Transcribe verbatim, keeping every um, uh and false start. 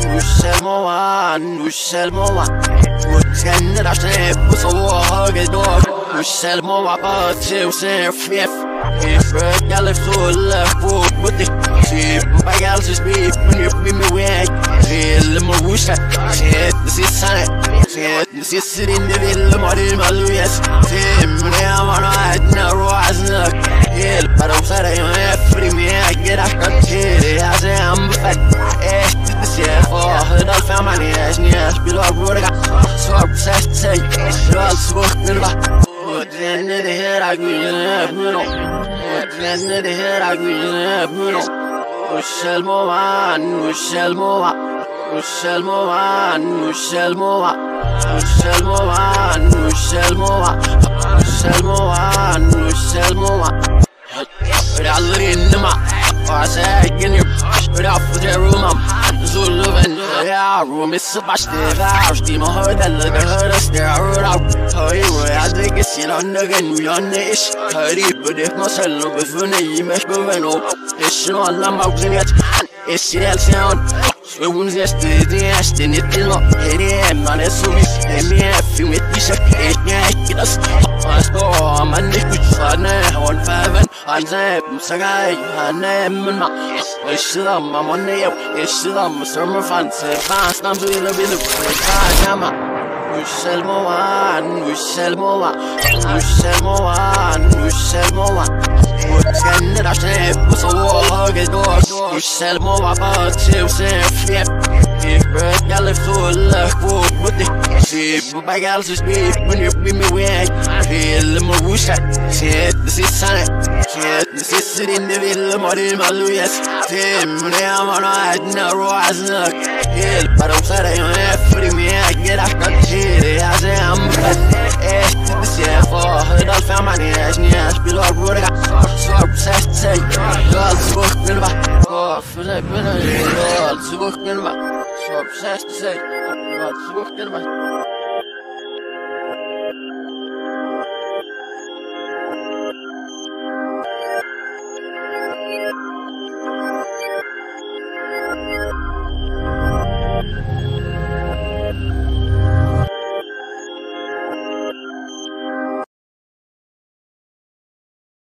والسلموان والسلموان وتكنر عشان بصوها قدوك والسلموان باتي وسيف يف يفرق يلف طولك فوق بدك سيب بقال سيب من يبني مويك اللي موشة سيد نسي السنة سيد نسي السنين دي اللي مالي مالويس سيب من يامانا عدنا روعزنك يل برو سري يفري ميك جراح كتيري يا زيام بفت ايش تتسيف واحد الفاماني ايش نياش بلوك ورقع صوب سيستي شوال سبوك نلبح وتغني دي هيراك ويجنب وتغني دي هيراك ويجنب والسلموان والسلموان والسلموان والسلموان والسلموان والسلموان والسلموان والسلموان رعلري النمع وعساقني رعف جرومم زولوفن يا روم السبع اشتغاع اشتي مهود اللي دهر استعراع هاي ويعدك السيلان نغن ويانيش هريب بديك مسلو بفني مش بفنو الشنو لما وزنيت السيال سيان سوون زيستي ديشتي نتلو هريم على سومي همي في متبشك اتنيا كدس أسطو منك بجسانا هون فافن هنزيب مساقاي هنام من ما الشلام مامونيو الشلام سرمر فانسي فانس نامزو إلا بيلو فاجاما والسلموان والسلموان والسلموان والسلموان وتكنر عشان بصوها قدوك والسلموان باتي وسيف يف يفرق يلف طولك فوق بدك سيب بقال سيب من يبني مويك اللي موشة سيد نسي السنة سيد نسي السنين دي اللي مالي مالويس سيب من يامانا عدنا روعزنك يل برو سري يفري ميك جراح كتيري يا زيام بفت ايش تتسيف واحد الفاماني ايش نياش بلوك ورقع صوب سيستي قال سبوك نلبح اوف زي بنا قال سبوك نلبح صوب سيستي قال سبوك نلبح